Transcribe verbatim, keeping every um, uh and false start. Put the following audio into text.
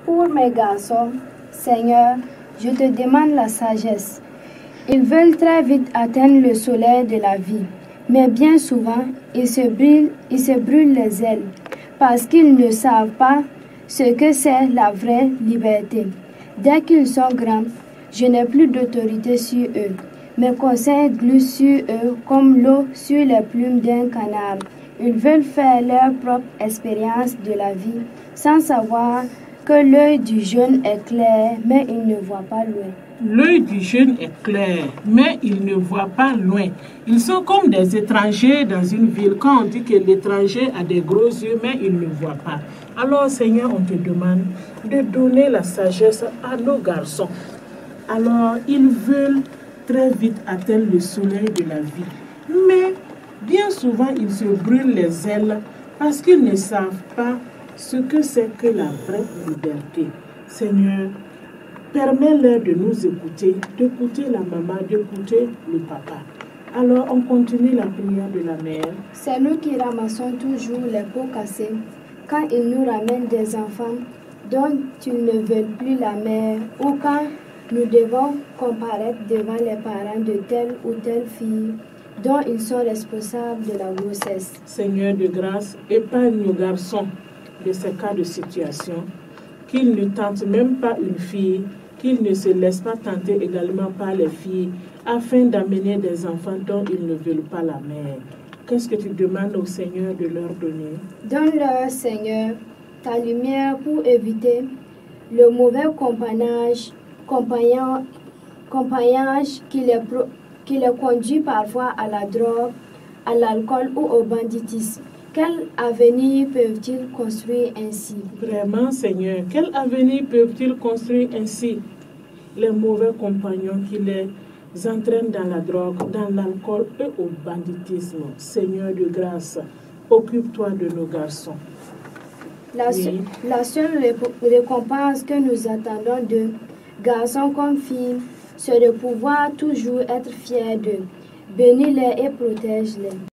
Pour mes garçons, Seigneur, je te demande la sagesse. Ils veulent très vite atteindre le soleil de la vie, mais bien souvent, ils se brûlent, ils se brûlent les ailes parce qu'ils ne savent pas ce que c'est la vraie liberté. Dès qu'ils sont grands, je n'ai plus d'autorité sur eux. Mes conseils gluent sur eux comme l'eau sur les plumes d'un canard. Ils veulent faire leur propre expérience de la vie sans savoir que l'œil du jeune est clair, mais il ne voit pas loin. L'œil du jeune est clair, mais il ne voit pas loin. Ils sont comme des étrangers dans une ville. Quand on dit que l'étranger a des gros yeux, mais il ne voit pas. Alors, Seigneur, on te demande de donner la sagesse à nos garçons. Alors, ils veulent très vite atteindre le soleil de la vie. Mais, bien souvent, ils se brûlent les ailes parce qu'ils ne savent pas ce que c'est que la vraie liberté. Seigneur, permets-leur de nous écouter, d'écouter la maman, d'écouter le papa. Alors, on continue la prière de la mère. C'est nous qui ramassons toujours les pots cassés quand ils nous ramènent des enfants dont ils ne veulent plus la mère ou quand nous devons comparaître devant les parents de telle ou telle fille dont ils sont responsables de la grossesse. Seigneur de grâce, épargne nos garçons de ces cas de situation, qu'ils ne tentent même pas une fille, qu'ils ne se laissent pas tenter également par les filles, afin d'amener des enfants dont ils ne veulent pas la mère. Qu'est-ce que tu demandes au Seigneur de leur donner? Donne-leur, Seigneur, ta lumière pour éviter le mauvais compagnonnage, compagnonnage, compagnonnage qui, les pro, qui les conduit parfois à la drogue, à l'alcool ou au banditisme. Quel avenir peuvent-ils construire ainsi? Vraiment, Seigneur, quel avenir peuvent-ils construire ainsi? Les mauvais compagnons qui les entraînent dans la drogue, dans l'alcool et au banditisme. Seigneur de grâce, occupe-toi de nos garçons. La, oui. la seule récompense que nous attendons de garçons comme filles, c'est de pouvoir toujours être fiers d'eux. Bénis-les et protège-les.